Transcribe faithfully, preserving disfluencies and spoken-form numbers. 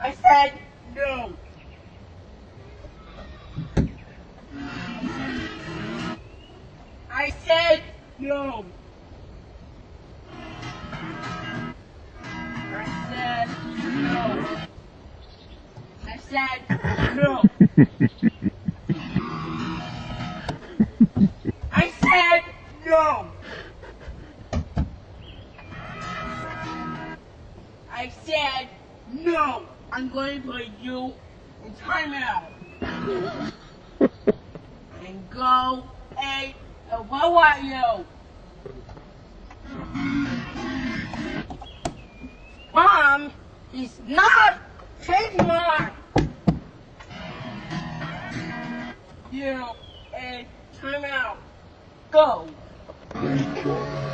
I said no. I said no. I said no. I said no. I said no. I said no. I'm going to put you in timeout. And go and uh, what are you? Mom, he's not change mine. You and timeout. Go.